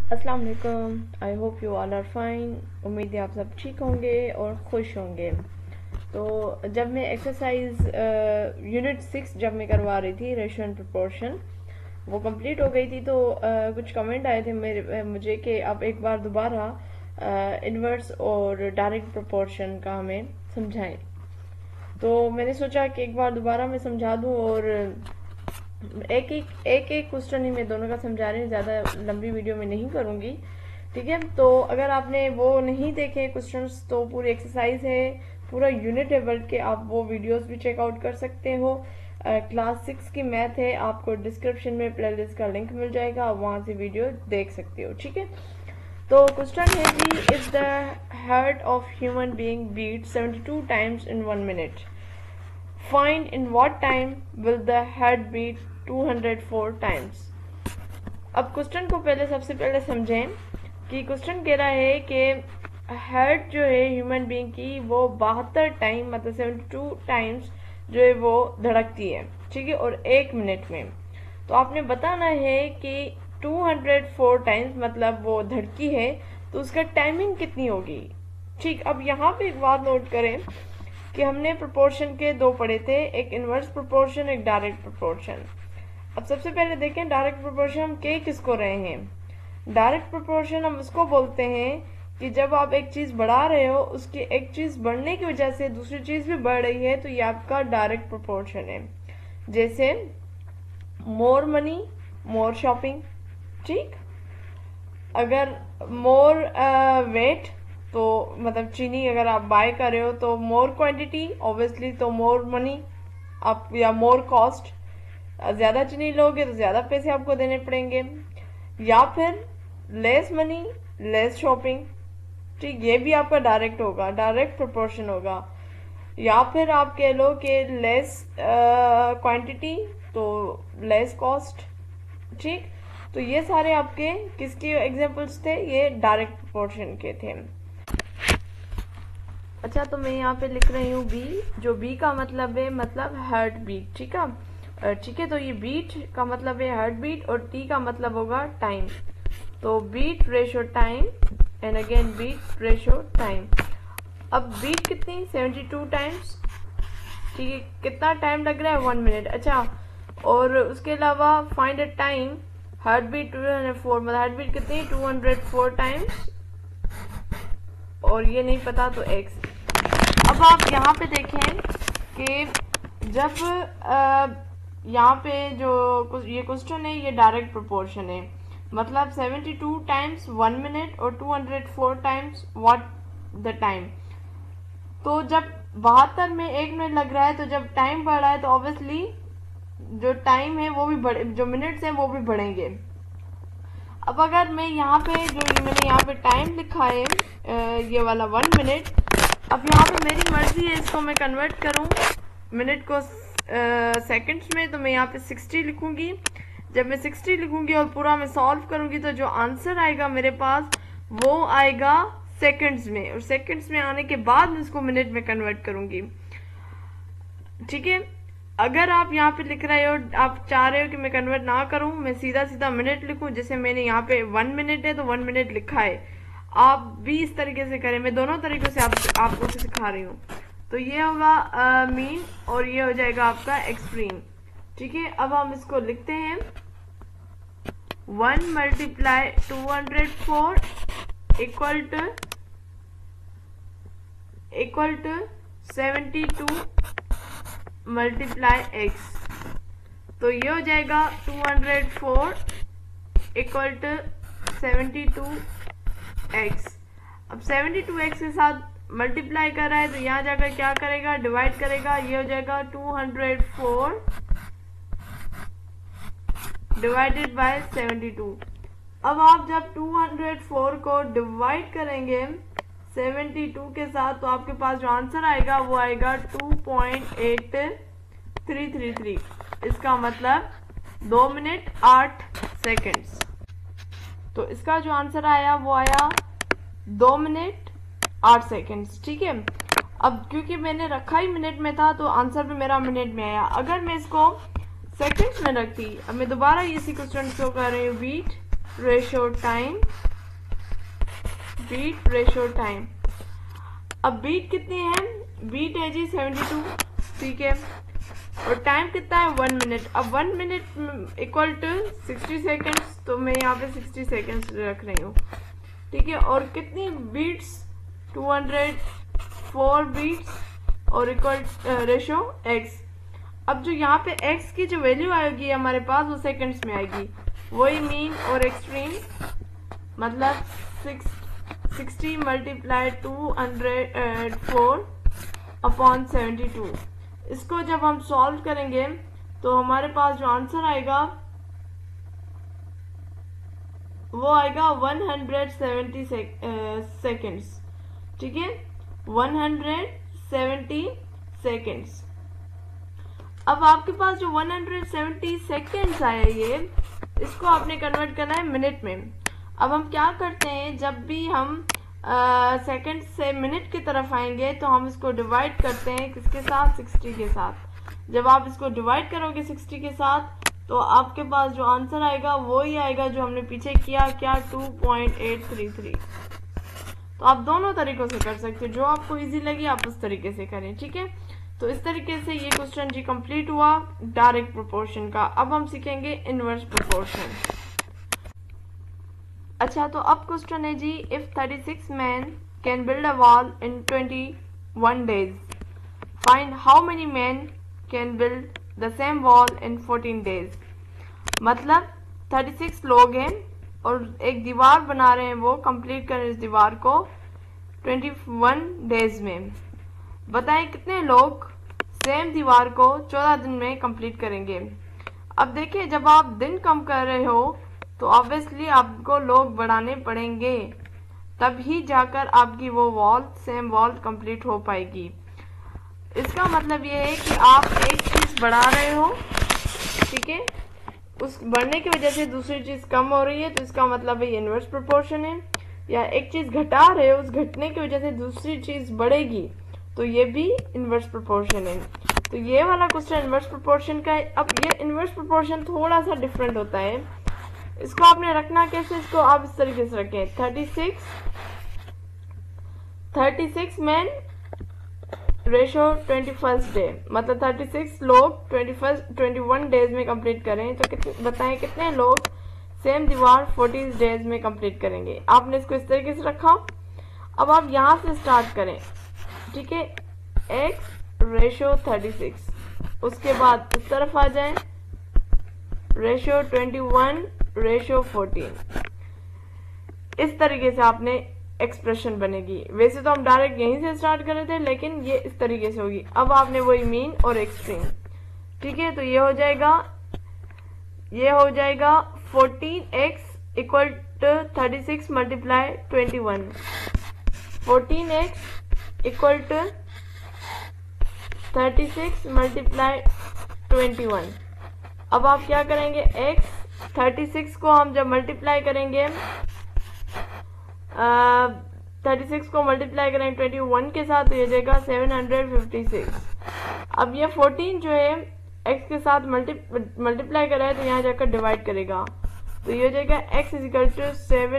अस्सलाम वालेकुम। I hope you all are fine. उम्मीद है आप सब ठीक होंगे और खुश होंगे। तो जब मैं एक्सरसाइज यूनिट 6 जब मैं करवा रही थी रेशो एंड प्रोपोर्शन, वो कंप्लीट हो गई थी। तो कुछ कमेंट आए थे मुझे कि आप एक बार दोबारा इन्वर्स और डायरेक्ट प्रोपोर्शन का हमें समझाएं। तो मैंने सोचा कि एक बार दोबारा मैं समझा दूं और एक क्वेश्चन ही मैं दोनों का समझा रही हूँ, ज़्यादा लंबी वीडियो में नहीं करूँगी। ठीक है, तो अगर आपने वो नहीं देखे क्वेश्चंस तो पूरी एक्सरसाइज है, पूरा यूनिट है, बल्कि आप वो वीडियोस भी चेकआउट कर सकते हो। क्लास 6 की मैथ है, आपको डिस्क्रिप्शन में प्लेलिस्ट का लिंक मिल जाएगा, आप वहाँ से वीडियो देख सकते हो। ठीक है, तो क्वेश्चन है कि if the heart of human being beat 72 times in 1 minute, find in what time will the heart beat 204 times. अब क्वेश्चन को सबसे पहले समझें कि क्वेश्चन कह रहा है कि हार्ट जो है ह्यूमन बीइंग की वो 72 टाइम मतलब 72 टाइम्स जो है वो धड़कती है। ठीक है, और 1 मिनट में। तो आपने बताना है कि 204 टाइम्स मतलब वो धड़की है, तो उसका टाइमिंग कितनी होगी। ठीक, अब यहाँ पे एक बात नोट करें कि हमने प्रोपोर्शन के दो पढ़े थे, एक इनवर्स प्रोपोर्शन, एक डायरेक्ट प्रोपोर्शन। अब सबसे पहले देखें डायरेक्ट प्रोपोर्शन हम कह किसको रहे हैं। डायरेक्ट प्रोपोर्शन हम उसको बोलते हैं कि जब आप एक चीज बढ़ा रहे हो, उसकी एक चीज बढ़ने की वजह से दूसरी चीज भी बढ़ रही है, तो ये आपका डायरेक्ट प्रोपोर्शन है। जैसे मोर मनी मोर शॉपिंग। ठीक, अगर मोर वेट तो मतलब चीनी अगर आप बाय कर रहे हो तो मोर क्वांटिटी ऑब्वियसली, तो मोर मनी आप, या मोर कॉस्ट, ज्यादा चीनी लोगे तो ज्यादा पैसे आपको देने पड़ेंगे। या फिर लेस मनी लेस शॉपिंग। ठीक, ये भी आपका डायरेक्ट होगा, डायरेक्ट प्रोपोर्शन होगा। या फिर आप कह लो कि लेस क्वांटिटी तो लेस कॉस्ट। ठीक, तो ये सारे आपके किसके एग्जांपल्स थे, ये डायरेक्ट प्रोपोर्शन के थे। अच्छा, तो मैं यहाँ पे लिख रही हूँ बी, जो बी का मतलब है मतलब हार्ट बीट। ठीक है, ठीक है, तो ये बीट का मतलब है हार्ट बीट और टी का मतलब होगा टाइम। तो beat ratio time and again beat ratio time. अब बीट कितनी, 72 टाइम्स। ठीक है, कितना टाइम लग रहा है, 1 मिनट। अच्छा, और उसके अलावा find a time, heart beat 204 मतलब हार्ट बीट कितनी, 204 टाइम्स, और ये नहीं पता तो एक्स। अब आप यहाँ पे देखें कि जब यहाँ पे जो ये क्वेश्चन है ये डायरेक्ट प्रोपोर्शन है, मतलब 72 टाइम्स 1 मिनट और 204 टाइम्स व्हाट द टाइम। तो जब 72 में 1 मिनट लग रहा है, तो जब टाइम बढ़ रहा है तो ऑब्वियसली जो टाइम है वो भी बढ़े, जो मिनट्स हैं वो भी बढ़ेंगे। अब अगर मैं यहाँ पे जो मैंने यहाँ पे टाइम लिखा है ये वाला 1 मिनट, अब यहाँ पे मेरी मर्जी है इसको मैं कन्वर्ट करूँ मिनट को सेकंड्स में, तो मैं यहाँ पे 60 लिखूंगी। जब मैं 60 लिखूंगी और पूरा मैं सॉल्व करूंगी तो जो आंसर आएगा मेरे पास वो आएगा सेकंड्स में, और सेकंड्स में आने के बाद मैं उसको मिनट में कन्वर्ट करूंगी। ठीक है, अगर आप यहाँ पे लिख रहे हो, आप चाह रहे हो कि मैं कन्वर्ट ना करूं, मैं सीधा सीधा मिनट लिखूं, जैसे मैंने यहाँ पे 1 मिनट है तो 1 मिनट लिखा है, आप भी इस तरीके से करें। मैं दोनों तरीकों से आपको सिखा रही हूँ। तो ये होगा मीन और ये हो जाएगा आपका एक्सट्रीम। ठीक है, अब हम इसको लिखते हैं 1 multiply 204 equal to 72 multiply x. तो ये हो जाएगा 204 इक्वल टू 72 एक्स। अब 72 एक्स के साथ मल्टीप्लाई कर रहा है तो यहाँ जाकर क्या करेगा, डिवाइड करेगा। ये हो जाएगा 204 डिवाइडेड बाय 72। अब आप जब 204 को डिवाइड करेंगे 72 के साथ तो आपके पास जो आंसर आएगा वो आएगा 2.8333। इसका मतलब 2 मिनट 8 सेकेंड्स। तो इसका जो आंसर आया वो आया 2 मिनट 8 सेकेंड्स। ठीक है, अब क्योंकि मैंने रखा ही मिनट में था तो आंसर भी मेरा मिनट में आया। अगर मैं इसको सेकंड्स में रखती, अब मैं दोबारा इसी क्वेश्चन को कर रही हूँ, beat ratio time, beat ratio time. अब बीट कितनी है, बीट है जी 72, ठीक है, और टाइम कितना है 1 मिनट। अब 1 मिनट इक्वल टू 60 सेकेंड्स, तो मैं यहाँ पे 60 सेकेंड्स रख रही हूँ, ठीक है। और कितनी बीट्स, 204 बीट्स और इक्वल रेशो एक्स। अब जो यहाँ पे एक्स की जो वैल्यू आएगी हमारे पास वो सेकेंड्स में आएगी, वही मीन और एक्सट्रीम, मतलब 60 मल्टीप्लाई 204 अपॉन 72। इसको जब हम सॉल्व करेंगे तो हमारे पास जो आंसर आएगा वो आएगा 170 सेकेंड्स, ठीक है, 170 सेकेंड्स। अब आपके पास जो 170 सेकेंड्स आया ये, इसको आपने कन्वर्ट करना है मिनट में। अब हम क्या करते हैं, जब भी हम सेकंड से मिनट की तरफ आएंगे तो हम इसको डिवाइड करते हैं किसके साथ, 60 के साथ। जब आप इसको डिवाइड करोगे 60 के साथ तो आपके पास जो आंसर आएगा वो ही आएगा जो हमने पीछे किया, क्या 2.833। तो आप दोनों तरीकों से कर सकते हो, जो आपको इजी लगे आप उस तरीके से करें, ठीक है। तो इस तरीके से ये क्वेश्चन जी कंप्लीट हुआ डायरेक्ट प्रोपोर्शन का। अब हम सीखेंगे इनवर्स प्रोपोर्शन। अच्छा, तो अब क्वेश्चन है जी, if 36 man can build a wall in 21 days, find how many man can build the same wall in 14 days. मतलब 36 लोग हैं और एक दीवार बना रहे हैं, वो कंप्लीट करें इस दीवार को 21 डेज में। बताएं कितने लोग सेम दीवार को 14 दिन में कंप्लीट करेंगे। अब देखिए, जब आप दिन कम कर रहे हो तो ऑब्वियसली आपको लोग बढ़ाने पड़ेंगे, तभी जाकर आपकी वो वॉल, सेम वॉल कंप्लीट हो पाएगी। इसका मतलब ये है कि आप एक चीज बढ़ा रहे हो, ठीक है, उस बढ़ने की वजह से दूसरी चीज कम हो रही है, तो इसका मतलब है ये इनवर्स प्रोपोर्शन है। या एक चीज घटा रहे हो, उस घटने की वजह से दूसरी चीज बढ़ेगी, तो ये भी इनवर्स प्रोपोर्शन है। तो ये वाला क्वेश्चन इनवर्स प्रोपोर्शन का है। अब ये इनवर्स प्रोपोर्शन थोड़ा सा डिफरेंट होता है। इसको आपने रखना कैसे, इसको आप इस तरीके से रखें, 36 मैन रेशो 21 डे, मतलब 36 लोग 21 डेज में कंप्लीट करें, तो बताएं कितने लोग सेम दीवार 40 डेज में कंप्लीट करेंगे। आपने इसको इस तरीके से रखा। अब आप यहां से स्टार्ट करें, ठीक है, x रेशो 36, उसके बाद इस तरफ आ जाएं, रेशो 21 रेशो 14। इस तरीके से आपने एक्सप्रेशन बनेगी। वैसे तो हम डायरेक्ट यहीं से स्टार्ट कर रहे थे, लेकिन ये इस तरीके से होगी। अब आपने वही मीन और एक्सट्रीम, ठीक है, तो ये हो जाएगा 14x equal to 36 multiply 21, 14x equal to 36 multiply 21। अब आप क्या करेंगे, x 36 को हम जब मल्टीप्लाई करेंगे 36 को मल्टीप्लाई करेंगे 21 के साथ, तो ये जाएगा 756। अब ये 14 जो है x के साथ मल्टीप्लाई कर रहा है, तो यहाँ जाकर डिवाइड करेगा, तो ये हो जाएगा x is equal to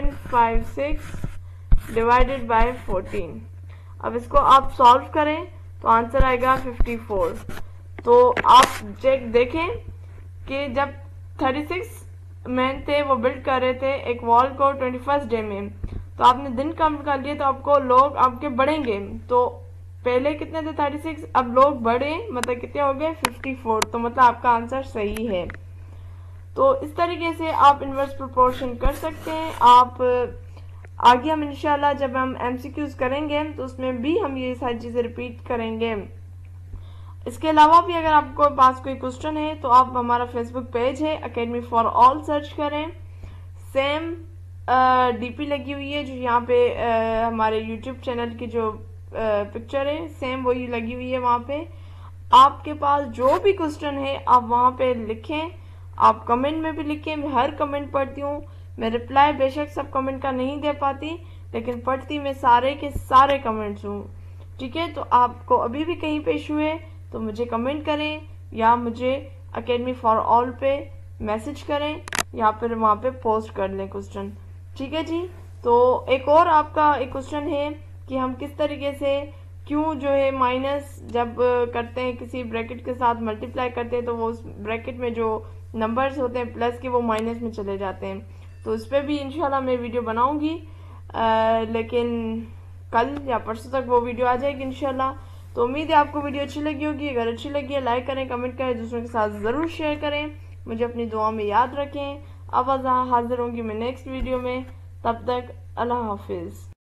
756 divided by 14। अब इसको आप सॉल्व करें तो आंसर आएगा 54। तो आप चेक देखें कि जब 36 मैन थे वो बिल्ड कर रहे थे एक वॉल को 21 डे में, तो आपने दिन कम कर लिए, तो आपको लोग आपके बढ़ेंगे। तो पहले कितने थे 36, अब लोग बढ़े, मतलब कितने हो गए 54। तो मतलब आपका आंसर सही है। तो इस तरीके से आप इनवर्स प्रोपोर्शन कर सकते हैं। आप आगे हम इंशाल्लाह जब हम MCQs करेंगे तो उसमें भी हम ये सारी चीजें रिपीट करेंगे। इसके अलावा भी अगर आपको पास कोई क्वेश्चन है तो आप हमारा फेसबुक पेज है अकेडमी फॉर ऑल, सर्च करें। सेम DP लगी हुई है जो यहाँ पे हमारे यूट्यूब चैनल की जो पिक्चर है, सेम वही लगी हुई है। वहाँ पे आपके पास जो भी क्वेश्चन है आप वहाँ पे लिखें, आप कमेंट में भी लिखें। मैं हर कमेंट पढ़ती हूँ। मैं रिप्लाई बेशक सब कमेंट का नहीं दे पाती, लेकिन पढ़ती मैं सारे के सारे कमेंट्स हूँ, ठीक है। तो आपको अभी भी कहीं पे इशू है तो मुझे कमेंट करें या मुझे अकेडमी फॉर ऑल पे मैसेज करें। या फिर वहाँ पे पोस्ट कर लें क्वेश्चन। ठीक है जी। तो एक और आपका एक क्वेश्चन है कि हम किस तरीके से क्यों जो है माइनस जब करते हैं किसी ब्रैकेट के साथ मल्टीप्लाई करते हैं तो वो उस ब्रैकेट में जो नंबर्स होते हैं प्लस के वो माइनस में चले जाते हैं। तो इस पर भी इंशाल्लाह मैं वीडियो बनाऊंगी, लेकिन कल या परसों तक वो वीडियो आ जाएगी इंशाल्लाह। तो उम्मीद है आपको वीडियो अच्छी लगी होगी। अगर अच्छी लगी है लाइक करें, कमेंट करें, दूसरों के साथ ज़रूर शेयर करें। मुझे अपनी दुआ में याद रखें। अब हाजिर होंगी मैं नेक्स्ट वीडियो में। तब तक अल्लाह हाफिज़।